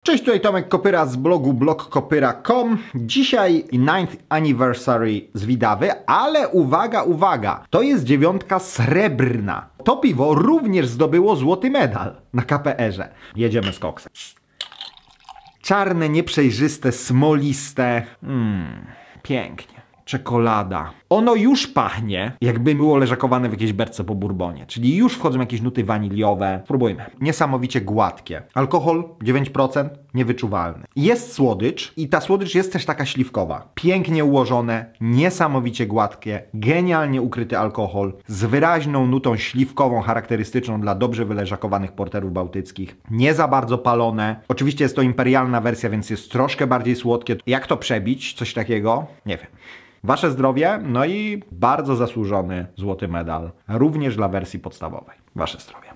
Cześć, tutaj Tomek Kopyra z blogu blogkopyra.com. Dzisiaj 9th anniversary z Widawy, ale uwaga, uwaga, to jest 9 srebrna. To piwo również zdobyło złoty medal na KPR-ze. Jedziemy z koksem. Czarne, nieprzejrzyste, smoliste. Pięknie. Czekolada. Ono już pachnie, jakby było leżakowane w jakiejś berce po bourbonie. Czyli już wchodzą jakieś nuty waniliowe. Spróbujmy. Niesamowicie gładkie. Alkohol 9%, niewyczuwalny. Jest słodycz i ta słodycz jest też taka śliwkowa. Pięknie ułożone, niesamowicie gładkie, genialnie ukryty alkohol z wyraźną nutą śliwkową charakterystyczną dla dobrze wyleżakowanych porterów bałtyckich. Nie za bardzo palone. Oczywiście jest to imperialna wersja, więc jest troszkę bardziej słodkie. Jak to przebić? Coś takiego? Nie wiem. Wasze zdrowie, no i bardzo zasłużony złoty medal, również dla wersji podstawowej. Wasze zdrowie.